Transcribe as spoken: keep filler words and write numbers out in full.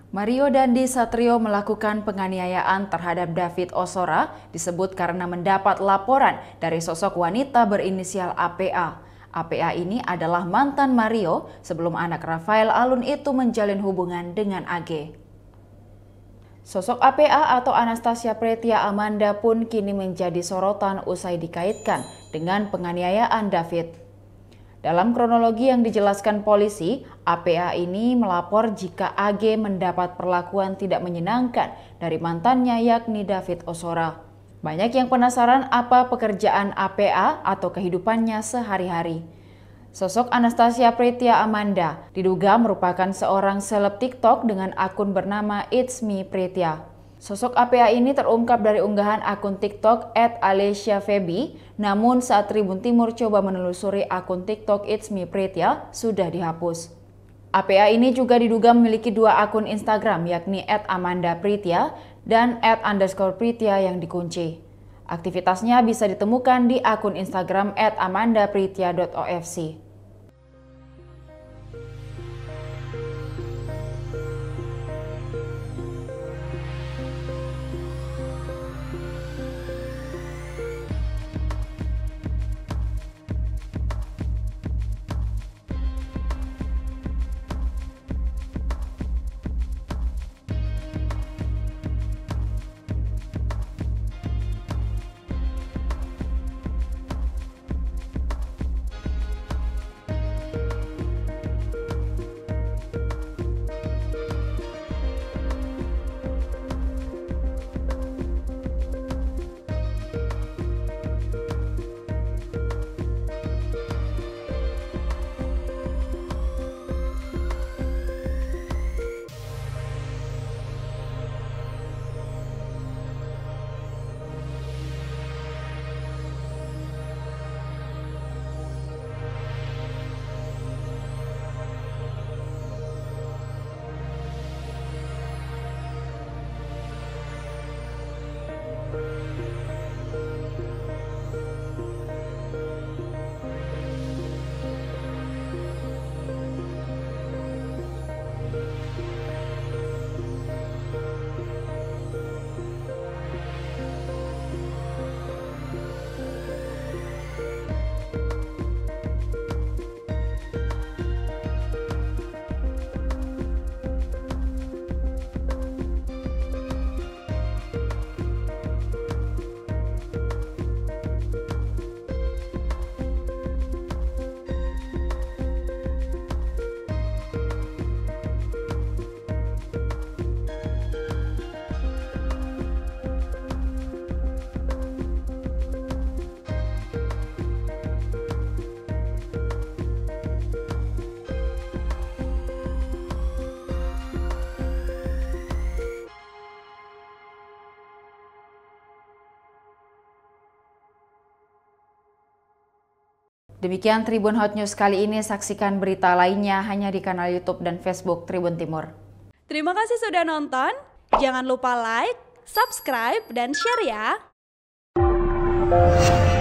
Mario Dandi Satrio melakukan penganiayaan terhadap David Ozora disebut karena mendapat laporan dari sosok wanita berinisial A P A. A P A ini adalah mantan Mario sebelum anak Rafael Alun itu menjalin hubungan dengan A G. Sosok A P A atau Anastasia Pretia Amanda pun kini menjadi sorotan usai dikaitkan dengan penganiayaan David. Dalam kronologi yang dijelaskan polisi, A P A ini melapor jika A G mendapat perlakuan tidak menyenangkan dari mantannya yakni David Ozora. Banyak yang penasaran apa pekerjaan A P A atau kehidupannya sehari-hari. Sosok Anastasia Pretia Amanda diduga merupakan seorang seleb TikTok dengan akun bernama It's Me Pretia. Sosok A P A ini terungkap dari unggahan akun TikTok et Alessia Febi, namun saat Tribun Timur coba menelusuri akun TikTok It's Me Pretia, sudah dihapus. A P A ini juga diduga memiliki dua akun Instagram, yakni et Amanda Pretia dan et underscore Pretia yang dikunci. Aktivitasnya bisa ditemukan di akun Instagram et amanda pretia dot o f c. Demikian Tribun Hot News kali ini, saksikan berita lainnya hanya di kanal YouTube dan Facebook Tribun Timur. Terima kasih sudah nonton, jangan lupa like, subscribe, dan share ya!